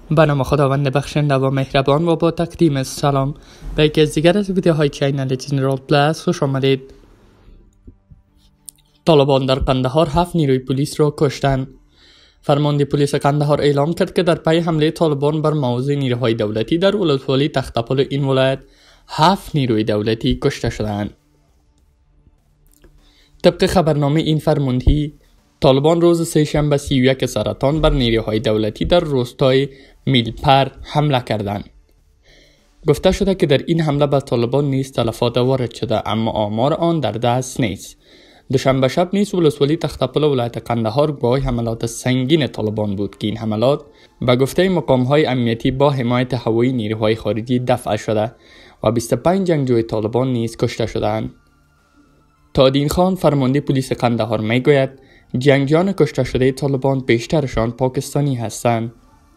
به نام خداوند بخشنده و مهربان و با تقدیم سلام به یکی از دیگر از ویدیوهای کانال ط...الب...ا خوش آمدید. طالبان در قندهار 7 نیروی پلیس را کشتند. فرمانده پلیس قندهار اعلام کرد که در پی حمله طالبان بر مواضع نیروهای دولتی در ولایت ط...الب...ا این ولایت 7 نیروی دولتی کشته شدند. طبق خبرنامه این فرماندهی، طالبان روز سه‌شنبه 31 سرطان بر نیروهای دولتی در روستای میلپر حمله کردند. گفته شده که در این حمله به طالبان نیز تلفات وارد شده، اما آمار آن در دست نیست. دوشنبه شب نیز ولایت ط...الب...ا ولایت قندهار گواه حملات سنگین طالبان بود که این حملات به گفته مقام‌های امنیتی با حمایت هوایی نیروهای خارجی دفع شده و 25 جنگجوی طالبان نیز کشته شدند. تادین خان فرمانده پلیس قندهار میگوید جنگجویان کشته شده طالبان بیشترشان پاکستانی هستند.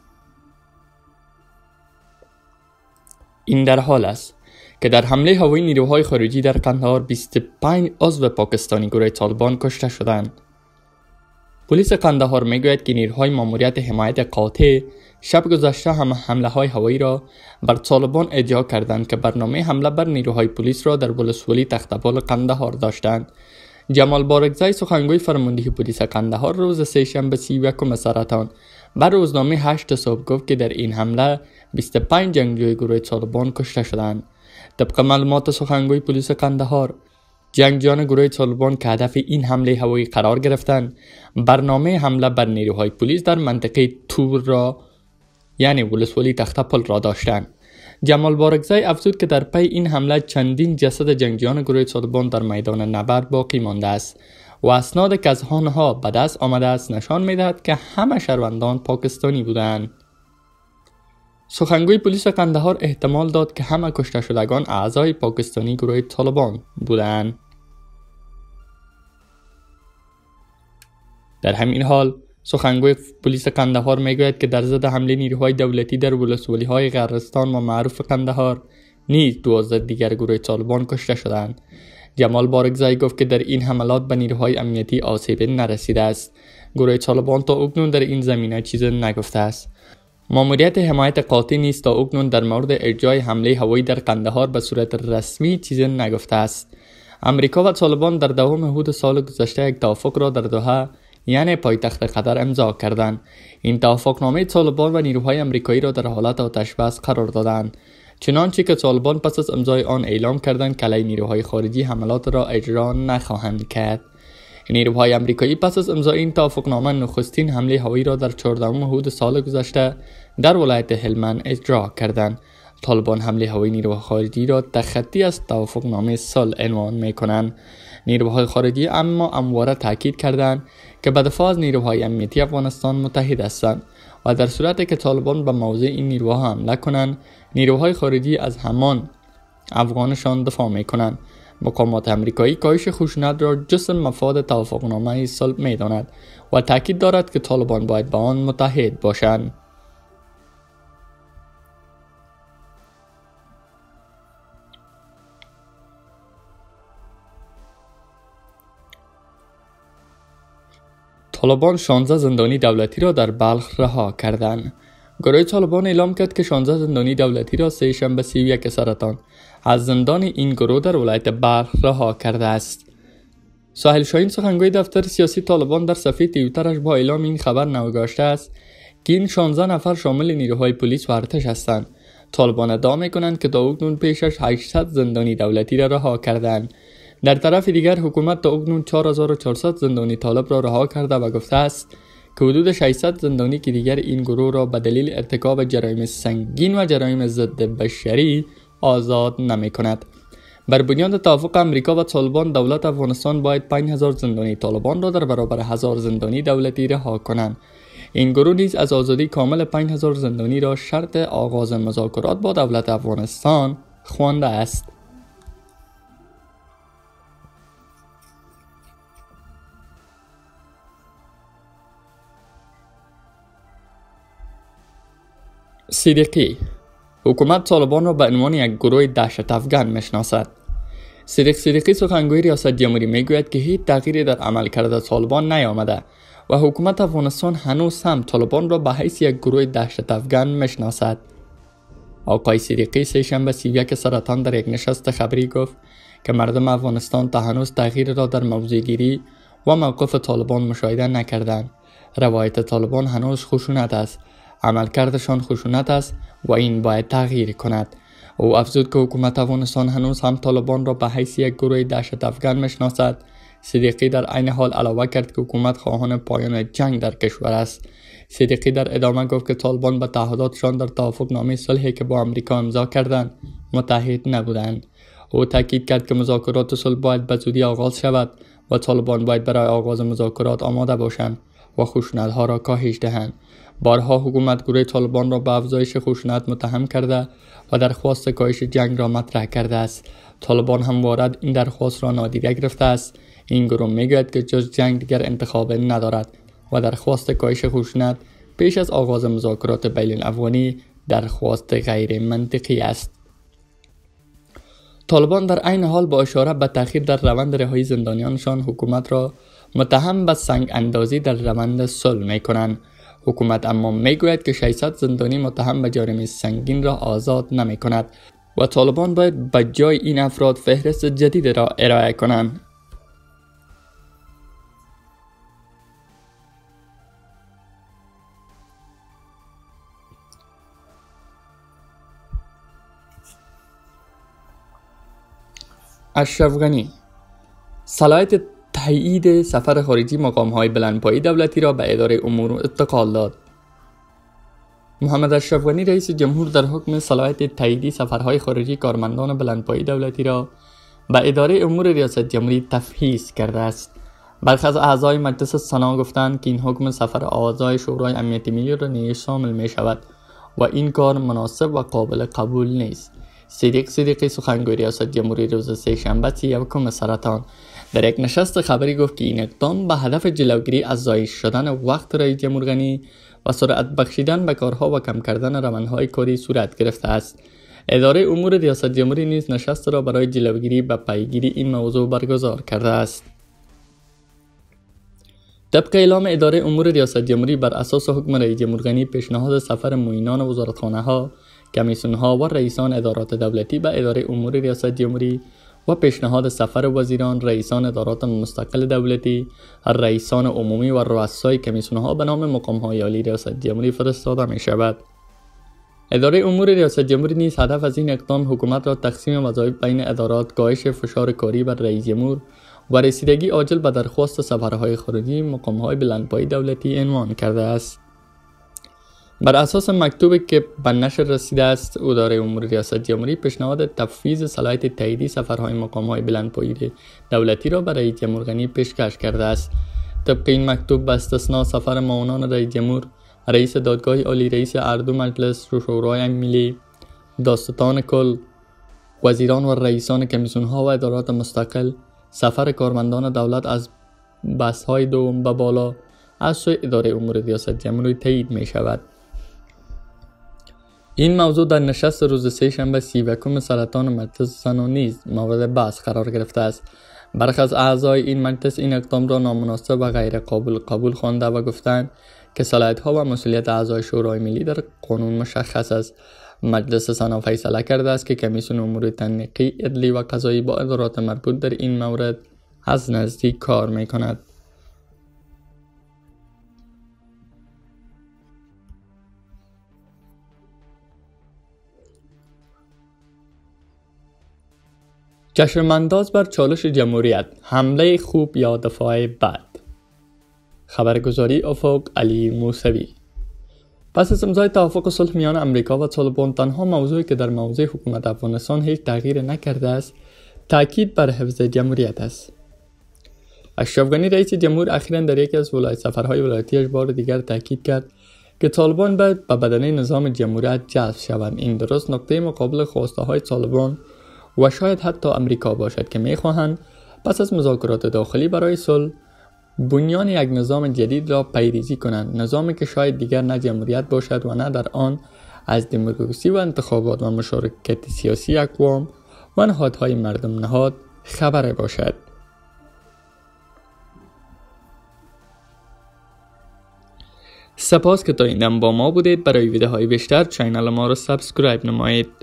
این در حال است که در حمله هوایی نیروهای خارجی در قندهار 25 عضو پاکستانی گروه طالبان کشته شدند. پلیس قندهار میگوید که نیروهای ماموریت حمایت قاطع شب گذشته هم حمله های هوایی را بر طالبان اجرا کردند که برنامه حمله بر نیروهای پلیس را در ولایت ط...الب...ا قندهار داشتند. جمال بارگزای سخنگوی فرمانده پلیس قندهار روز سه‌شنبه 31 سرطان بر روزنامه 8 صبح گفت که در این حمله 25 جنگجوی گروه طالبان کشته شدند. طبق معلومات سخنگوی پلیس قندهار، جنگجویان گروه طالبان که هدف این حمله هوایی قرار گرفتند، برنامه حمله بر نیروهای پلیس در منطقه تور را یعنی ولایت ط...الب...ا را داشتند. جمال بارگزای افزود که در پی این حمله چندین جسد جنگجویان گروه طالبان در میدان نبرد باقی مانده است و اسناد که از آنها به دست آمده است نشان می‌دهد که همه شهروندان پاکستانی بودند. سخنگوی پلیس قندهار احتمال داد که همه کشته شدگان اعضای پاکستانی گروه طالبان بودند. در همین حال سخنگوی پلیس قندهار میگوید که در ضد حمله نیروهای دولتی در ولسوالی‌های غرستان و معروف قندهار نیز 12 دیگر گروه طالبان کشته شدند. جمال بارگزای گفت که در این حملات به نیروهای امنیتی آسیبی نرسیده است. گروه طالبان تا اکنون در این زمینه چیزی نگفته است. ماموریت حمایت قاطع نیز تا اکنون در مورد ارجاع حمله هوایی در قندهار به صورت رسمی چیزی نگفته است. امریکا و طالبان در دوم اهود سال گذشته یک توافق را در دوحه یعنی پایتخت قطر امضا کردند. این توافقنامه طالبان و نیروهای امریکایی را در حالت آتش بس قرار دادند، چنانچه که طالبان پس از امضای آن اعلام کردند که علیه نیروهای خارجی حملات را اجرا نخواهند کرد. نیروهای امریکایی پس از امضای این توافقنامه نخستین حمله هوایی را در 14 اهود سال گذشته در ولایت هلمند اجرا کردند. طالبان حمله هوایی نیروهای خارجی را تخطی از توافقنامه صلح عنوان می‌کنند. نیروهای خارجی اما همواره تاکید کردند که به دفاع از نیروهای امنیتی افغانستان متحد هستند و در صورتی که طالبان به موضع این نیروها حمله کنند، نیروهای خارجی از همان افغانشان دفاع می‌کنند. مقامات امریکایی کاهش خشونت را جزء مفاد توافقنامه صلح می‌داند و تاکید دارد که طالبان باید به آن متحد باشند. طالبان 16 زندانی دولتی را در بلخ رها کردند. گروه طالبان اعلام کرد که 16 زندانی دولتی را سه‌شنبه 31 سرطان از زندان این گروه در ولایت بلخ رها کرده است. ساحل شاهین سخنگوی دفتر سیاسی طالبان در صفحه توییترش با اعلام این خبر نگاشته است که این 16 نفر شامل نیروهای پلیس و ارتش هستند. طالبان ادعا می‌کنند که تا اکنون پیشش 800 زندانی دولتی را رها کردند. در طرف دیگر حکومت تا اکنون 4400 زندانی طالب را رها کرده و گفته است که حدود 600 زندانی که دیگر این گروه را به دلیل ارتکاب جرایم سنگین و جرایم ضد بشری آزاد نمی کند. بر بنیاد توافق امریکا و طالبان، دولت افغانستان باید 5000 زندانی طالبان را در برابر 1000 زندانی دولتی رها کنند. این گروه نیز از آزادی کامل 5000 زندانی را شرط آغاز مذاکرات با دولت افغانستان خوانده است. صدیقی حکومت طالبان را به عنوان یک گروه دهشت افکن میشناسد. صدیقی سخنگوی ریاست جمهوری میگوید که هیچ تغییری در عملکرد طالبان نیامده و حکومت افغانستان هنوز هم طالبان را به حیث یک گروه دهشت افغان میشناسد. آقای صدیقی سه‌شنبه 31 سرطان در یک نشست خبری گفت که مردم افغانستان تا هنوز تغییر را در موضع گیری و موقف طالبان مشاهده نکردند. روایت طالبان هنوز خشونت است، عملکردشان خشونت است و این باید تغییر کند. او افزود که حکومت افغانستان هنوز هم طالبان را به حیث یک گروه دهشت افغان میشناسد. صدیقی در عین حال علاوه کرد که حکومت خواهان پایان جنگ در کشور است. صدیقی در ادامه گفت که طالبان به تعهداتشان در توافقنامه صلحی که با امریکا امضا کردند متحد نبودند. او تاکید کرد که مذاکرات صلح باید به زودی آغاز شود و طالبان باید برای آغاز مذاکرات آماده باشند و خشونت‌ها را کاهش دهند. بارها حکومت گروه طالبان را به افزایش خشونت متهم کرده و درخواست کاهش جنگ را مطرح کرده است. طالبان همواره این درخواست را نادیده گرفته است. این گروه میگوید که جز جنگ دیگر انتخاب ندارد و درخواست کاهش خشونت پیش از آغاز مذاکرات بین الافغانی درخواست غیر منطقی است. طالبان در عین حال با اشاره به تأخیر در روند رهایی زندانیانشان حکومت را متهم به سنگ اندازی در روند صلح می‌کنند. حکومت اما میگوید که 600 زندانی متهم به جرائم سنگین را آزاد نمی‌کند و طالبان باید به جای این افراد فهرست جدید را ارائه کنند. اشرف غنی صلاحیت تایید سفر خارجی مقام‌های بلندپایه دولتی را به اداره امور انتقال داد. محمد اشرف غنی رئیس جمهور در حکم صلاحیت تایید سفرهای خارجی کارمندان بلندپایه دولتی را به اداره امور ریاست جمهوری تفویض کرده است. برخی از اعضای مجلس سنا گفتند که این حکم سفر اعضای شورای امنیت ملی را نیز شامل می شود و این کار مناسب و قابل قبول نیست. صدیقی سخنگوی ریاست جمهوری روز سه‌شنبه 31 سرطان در یک نشست خبری گفت که این اقدام به هدف جلوگیری از ضایع شدن وقت رئیس جمهور غنی و سرعت بخشیدن به کارها و کم کردن روندهای کاری صورت گرفته است. اداره امور ریاست جمهوری نیز نشست را برای جلوگیری به پیگیری این موضوع برگزار کرده است. طبق اعلام اداره امور ریاست جمهوری بر اساس حکم رئیس جمهور غنی پیشنهاد سفر معینان وزارتخانه‌ها، کمیسیون‌ها و رئیسان ادارات دولتی به اداره امور ریاست جمهوری و پیشنهاد سفر وزیران، رئیسان ادارات مستقل دولتی، رئیسان عمومی و رؤسای کمیسیون‌ها به نام مقام‌های عالی ریاست جمهوری فرستاده می‌شود. اداره امور ریاست جمهوری نیز هدف از این اقدام حکومت را تقسیم وظایف بین ادارات، کاهش فشار کاری بر رئیس جمهور و رسیدگی عاجل به درخواست سفرهای خارجی مقام‌های بلندپایه دولتی عنوان کرده است. بر اساس مکتوبی که به نشر رسیده است، اداره امور ریاست جمهوری پیشنهاد تفویض صلاحیت تاییدی سفرهای مقام‌های بلندپایه دولتی را برای رئیس جمهور غنی پیشکش کرده است. طبق این مکتوب به استثناء سفر معاونان رئیس جمهور، رئیس دادگاه عالی، رئیس اردو مجلس شورای ملی، دادستان کل، وزیران و رئیسان کمیسیون‌ها و ادارات مستقل، سفر کارمندان دولت از بس‌های دوم به بالا از سوی اداره امور ریاست جمهوری تایید می شود. این موضوع در نشست روز سه‌شنبه 31 سرطان مجلس سنا نیز مورد بحث قرار گرفته است. برخی از اعضای این مجلس این اقدام را نامناسب و غیر قبول خوانده و گفتند که صلاحیت‌ها و مسئولیت اعضای شورای ملی در قانون مشخص است. مجلس سنا فیصله کرده است که کمیسیون امور تحقیقی، عدلی و قضایی با ادارات مربوط در این مورد از نزدیک کار می‌کند. چشم‌انداز بر چالش جمهوریت، حمله خوب یا دفاع بد. خبرگزاری افق علی موسوی. پس از امضای توافق صلح میان امریکا و طالبان، تنها موضوعی که در موضع حکومت افغانستان هیچ تغییر نکرده است، تاکید بر حفظ جمهوریت است. اشرف غنی رئیس جمهور اخیراً در یکی از سفرهای ولایتیش بار دیگر تاکید کرد که طالبان باید به بدنه نظام جمهوریت جذب شوند. این درست نقطه مقابل خواسته های طالبان و شاید حتی امریکا باشد که میخواهند پس از مذاکرات داخلی برای صلح بنیان یک نظام جدید را پیریزی کنند، نظامی که شاید دیگر نه جمهوریت باشد و نه در آن از دموکراسی و انتخابات و مشارکت سیاسی اقوام و نهادهای مردم نهاد خبر باشد. سپاس که تا این دم با ما بودید. برای ویدیوهای بیشتر چینل ما رو سابسکرایب نمایید.